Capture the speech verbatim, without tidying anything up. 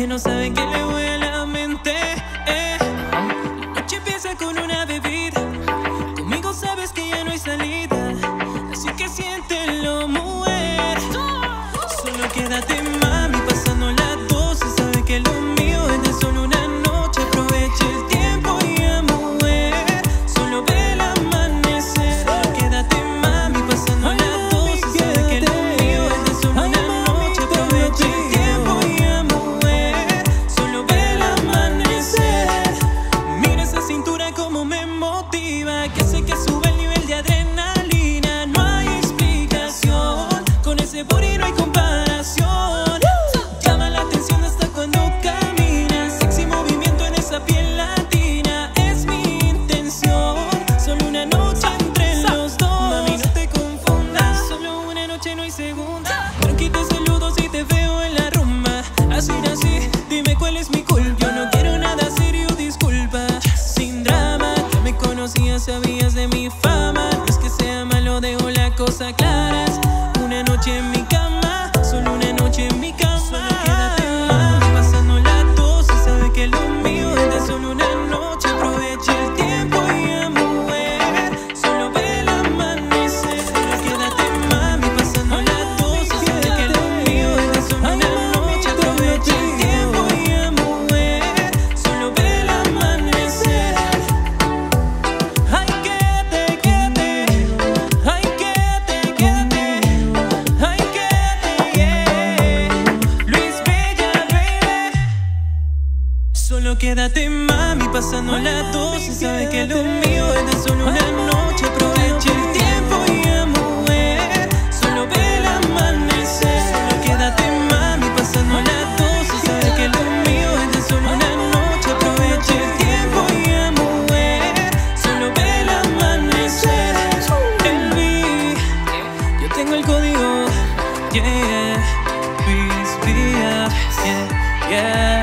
no sabe que le voy a la mente. eh. La noche empieza con una bebida. Conmigo sabes que ya no hay salida, así que siéntelo, mujer. Solo quédate, mami, pasando las doce. Sabe que lo mío es de solo una noche. Aprovecha el tiempo y a mujer. Solo ve el amanecer. Solo quédate, mami, pasando las doce. Sabe que lo mío es de solo una noche. Aprovecha el tiempo y a mujer. Solo ve el amanecer. Mira esa cintura como me motiva, que hace que sube el nivel de adrenalina. No hay explicación, con ese booty no hay comparación. Llama la atención hasta cuando caminas. Sexy movimiento en esa piel latina. Es mi intención, solo una noche entre los dos. Mami, no te confundas, solo una noche, no hay segunda. Tranqui, te saludo si te veo en la rumba. Así nací, dime cuál es mi culpa. Yo no quiero nada serio, disculpa. Sin drama, ya me conocías, sabías de mi fama. No es que sea malo, dejo la cosa claras. Una noche en mi cama, solo una noche en mi cama. Solo quédate, mami, pasando las doce. Sabe que lo mío es de solo una noche. Aprovecha el tiempo y a mujer. Solo ve el amanecer. Solo quédate, mami, pasando las doce. Sabe que lo mío es de solo una noche. Aprovecha el tiempo y a mujer. Solo ve el amanecer. Ay, quédate, quédate. Ay, quédate, quédate. Ay, quédate, yeah. Luis Bella, baby. Solo quédate, mami, pasando las doce. Sabe que lo mío es de solo una noche. Aprovecha el tiempo y a mujer. Solo ve el amanecer. Solo quédate, mami, pasando las doce. Sabe que lo mío es de solo una noche. Aprovecha el tiempo y a mujer. Solo ve el amanecer. El beat, yo tengo el código. Yeah, Luis Villa, yeah, yeah.